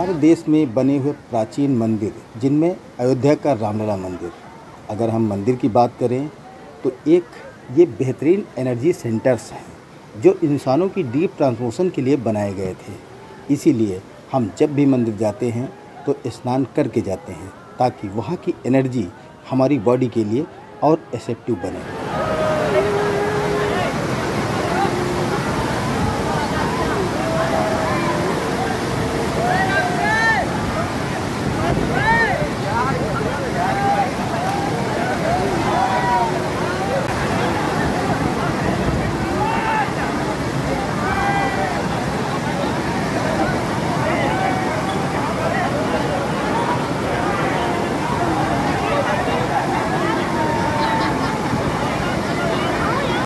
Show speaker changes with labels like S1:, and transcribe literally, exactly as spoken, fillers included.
S1: हमारे देश में बने हुए प्राचीन मंदिर, जिनमें अयोध्या का रामलला मंदिर, अगर हम मंदिर की बात करें तो एक ये बेहतरीन एनर्जी सेंटर्स हैं जो इंसानों की डीप ट्रांसमोशन के लिए बनाए गए थे। इसीलिए हम जब भी मंदिर जाते हैं तो स्नान करके जाते हैं ताकि वहाँ की एनर्जी हमारी बॉडी के लिए और इफेक्टिव बने।